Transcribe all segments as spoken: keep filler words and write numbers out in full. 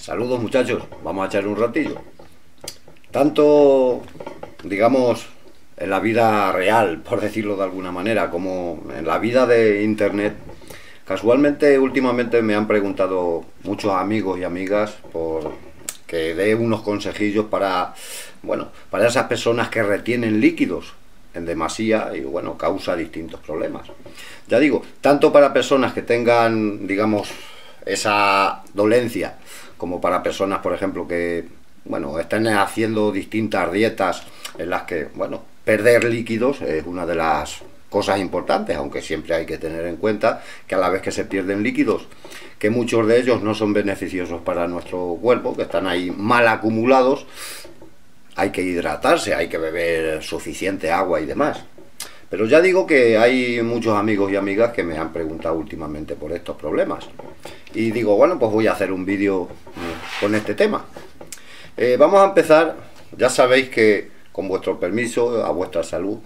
Saludos muchachos, vamos a echar un ratillo. Tanto, digamos, en la vida real, por decirlo de alguna manera, como en la vida de internet, casualmente últimamente me han preguntado muchos amigos y amigas por que dé unos consejillos para, bueno, para esas personas que retienen líquidos en demasía y bueno, causa distintos problemas. Ya digo, tanto para personas que tengan, digamos, esa dolencia, como para personas, por ejemplo, que, bueno, estén haciendo distintas dietas en las que, bueno, perder líquidos es una de las cosas importantes, aunque siempre hay que tener en cuenta que a la vez que se pierden líquidos, que muchos de ellos no son beneficiosos para nuestro cuerpo, que están ahí mal acumulados, hay que hidratarse, hay que beber suficiente agua y demás. Pero ya digo que hay muchos amigos y amigas que me han preguntado últimamente por estos problemas. Y digo, bueno, pues voy a hacer un vídeo con este tema. Eh, vamos a empezar, ya sabéis que con vuestro permiso, a vuestra salud.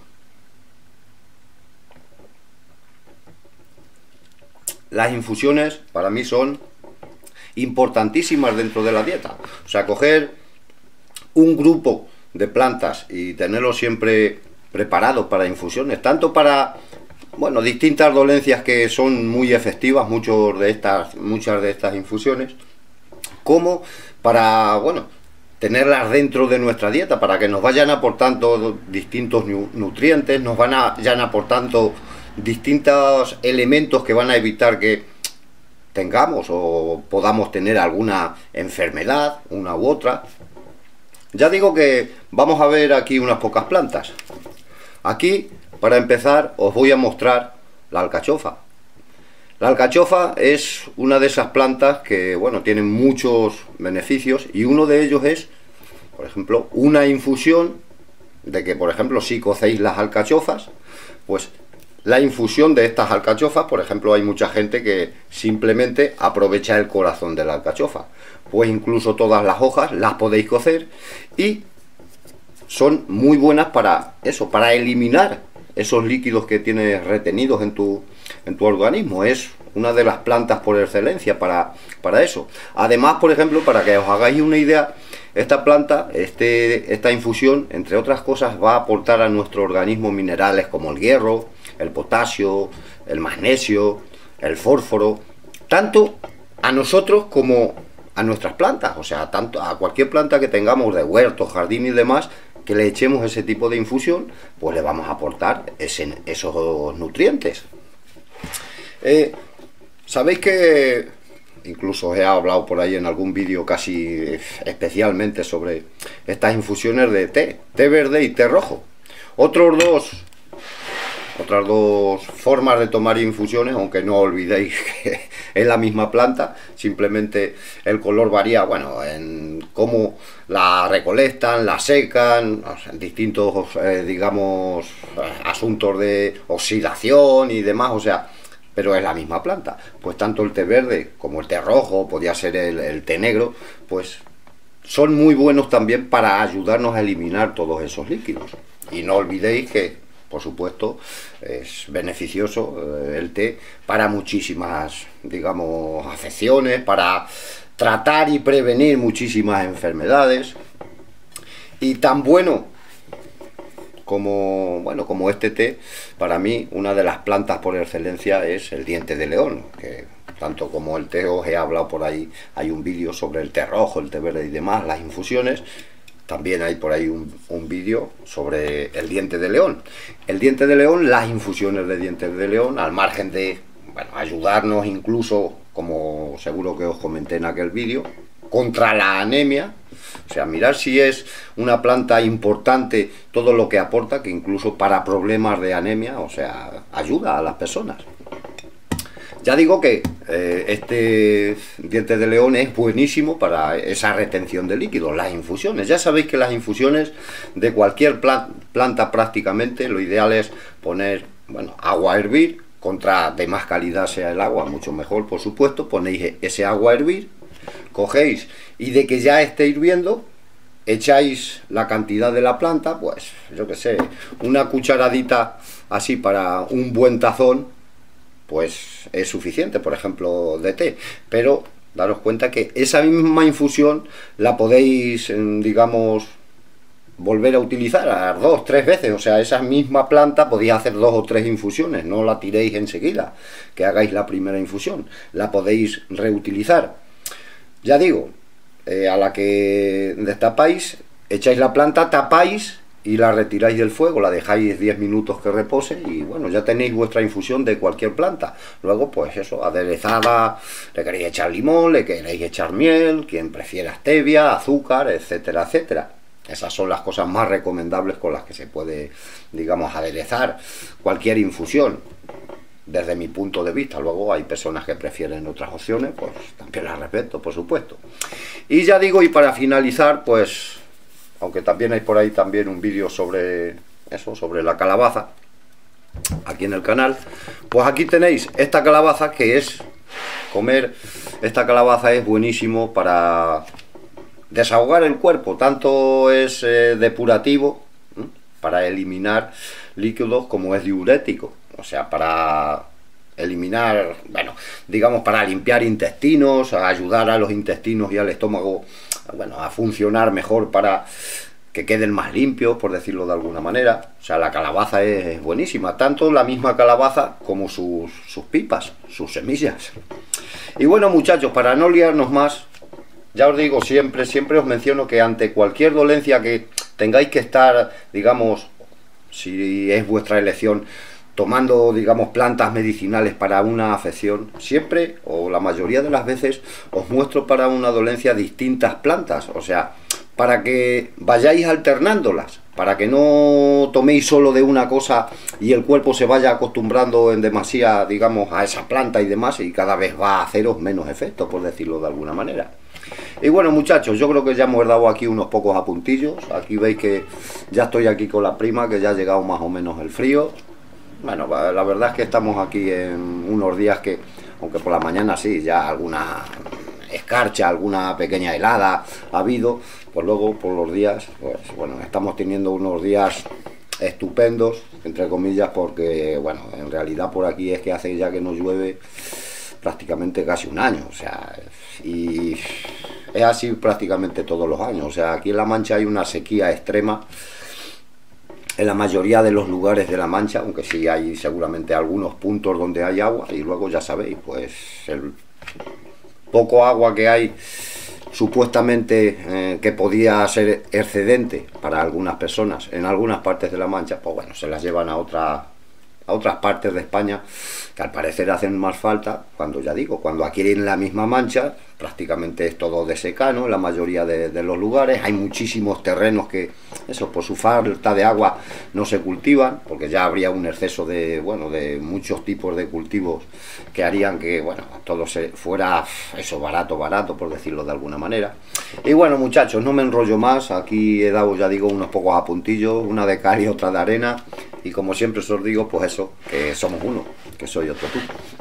Las infusiones para mí son importantísimas dentro de la dieta. O sea, coger un grupo de plantas y tenerlo siempre preparado para infusiones, tanto para, bueno, distintas dolencias que son muy efectivas, muchos de estas, muchas de estas infusiones, como para, bueno, tenerlas dentro de nuestra dieta, para que nos vayan aportando distintos nutrientes, nos van a, vayan aportando distintos elementos que van a evitar que tengamos o podamos tener alguna enfermedad, una u otra. Ya digo que vamos a ver aquí unas pocas plantas. Aquí, para empezar, os voy a mostrar la alcachofa. La alcachofa es una de esas plantas que, bueno, tienen muchos beneficios y uno de ellos es, por ejemplo, una infusión de que, por ejemplo, si cocéis las alcachofas, pues la infusión de estas alcachofas, por ejemplo, hay mucha gente que simplemente aprovecha el corazón de la alcachofa. Pues incluso todas las hojas las podéis cocer y son muy buenas para eso, para eliminar esos líquidos que tienes retenidos en tu, en tu organismo. Es una de las plantas por excelencia para, para eso. Además, por ejemplo, para que os hagáis una idea, esta planta, este, esta infusión, entre otras cosas, va a aportar a nuestro organismo minerales como el hierro, el potasio, el magnesio, el fósforo, tanto a nosotros como a nuestras plantas, o sea, tanto a cualquier planta que tengamos de huerto, jardín y demás, que le echemos ese tipo de infusión, pues le vamos a aportar ese, esos nutrientes. Eh, Sabéis que incluso he hablado por ahí en algún vídeo casi especialmente sobre estas infusiones de té, té verde y té rojo. Otros dos, otras dos formas de tomar infusiones, aunque no olvidéis que es la misma planta, simplemente el color varía, bueno, en cómo la recolectan, la secan, en distintos, eh, digamos, asuntos de oxidación y demás, o sea, pero es la misma planta. Pues tanto el té verde como el té rojo, podría ser el, el té negro, pues son muy buenos también para ayudarnos a eliminar todos esos líquidos. Y no olvidéis que, por supuesto, es beneficioso eh, el té para muchísimas, digamos, afecciones, para tratar y prevenir muchísimas enfermedades. Y tan bueno como, bueno, como este té, para mí una de las plantas por excelencia es el diente de león, que tanto como el té os he hablado por ahí, hay un vídeo sobre el té rojo, el té verde y demás, las infusiones. También hay por ahí un, un vídeo sobre el diente de león. El diente de león, las infusiones de dientes de león, al margen de, bueno, ayudarnos incluso, como seguro que os comenté en aquel vídeo, contra la anemia. O sea, mirar si es una planta importante todo lo que aporta, que incluso para problemas de anemia, o sea, ayuda a las personas. Ya digo que eh, este diente de león es buenísimo para esa retención de líquidos, las infusiones. Ya sabéis que las infusiones de cualquier plan, planta prácticamente, lo ideal es poner, bueno, agua a hervir, contra de más calidad sea el agua, mucho mejor por supuesto, ponéis ese agua a hervir, cogéis y de que ya esté hirviendo, echáis la cantidad de la planta, pues yo que sé, una cucharadita así para un buen tazón, pues es suficiente, por ejemplo, de té. Pero daros cuenta que esa misma infusión la podéis, digamos, volver a utilizar a dos, tres veces. O sea, esa misma planta podéis hacer dos o tres infusiones, no la tiréis enseguida que hagáis la primera infusión, la podéis reutilizar. Ya digo, eh, a la que destapáis, echáis la planta, tapáis y la retiráis del fuego, la dejáis diez minutos que repose y bueno, ya tenéis vuestra infusión de cualquier planta. Luego pues eso, aderezada, le queréis echar limón, le queréis echar miel, quien prefiera stevia, azúcar, etcétera, etcétera. Esas son las cosas más recomendables con las que se puede, digamos, aderezar cualquier infusión, desde mi punto de vista. Luego hay personas que prefieren otras opciones, pues también las respeto, por supuesto. Y ya digo, y para finalizar, pues, aunque también hay por ahí también un vídeo sobre eso, sobre la calabaza, aquí en el canal, pues aquí tenéis esta calabaza que es comer. Esta calabaza es buenísimo para desahogar el cuerpo, tanto es eh, depurativo, ¿eh? para eliminar líquidos, como es diurético, o sea, para eliminar, bueno, digamos, para limpiar intestinos, a ayudar a los intestinos y al estómago, bueno, a funcionar mejor, para que queden más limpios, por decirlo de alguna manera. O sea, la calabaza es buenísima, tanto la misma calabaza como sus, sus pipas, sus semillas. Y bueno, muchachos, para no liarnos más, ya os digo, siempre, siempre os menciono que ante cualquier dolencia que tengáis que estar, digamos, si es vuestra elección, tomando, digamos, plantas medicinales para una afección, siempre, o la mayoría de las veces, os muestro para una dolencia distintas plantas, o sea, para que vayáis alternándolas, para que no toméis solo de una cosa y el cuerpo se vaya acostumbrando en demasía, digamos, a esa planta y demás, y cada vez va a haceros menos efecto, por decirlo de alguna manera. Y bueno, muchachos, yo creo que ya hemos dado aquí unos pocos apuntillos. Aquí veis que ya estoy aquí con la prima, que ya ha llegado más o menos el frío. Bueno, la verdad es que estamos aquí en unos días que, aunque por la mañana sí, ya alguna escarcha, alguna pequeña helada ha habido, pues luego por los días, pues bueno, estamos teniendo unos días estupendos, entre comillas, porque bueno, en realidad por aquí es que hace ya que no llueve prácticamente casi un año, o sea, y es así prácticamente todos los años. O sea, aquí en La Mancha hay una sequía extrema en la mayoría de los lugares de La Mancha, aunque sí hay seguramente algunos puntos donde hay agua, y luego ya sabéis, pues el poco agua que hay supuestamente eh, que podía ser excedente para algunas personas en algunas partes de La Mancha, pues bueno, se las llevan a otra a otras partes de España, que al parecer hacen más falta, cuando ya digo, cuando aquí en la misma Mancha prácticamente es todo de secano en la mayoría de, de los lugares. Hay muchísimos terrenos que, eso, por su falta de agua no se cultivan, porque ya habría un exceso de, bueno, de muchos tipos de cultivos que harían que, bueno, todo se fuera, eso, barato, barato, por decirlo de alguna manera. Y bueno, muchachos, no me enrollo más, aquí he dado, ya digo, unos pocos apuntillos, una de cal y otra de arena, y como siempre os digo, pues eso, que somos uno, que soy otro tú.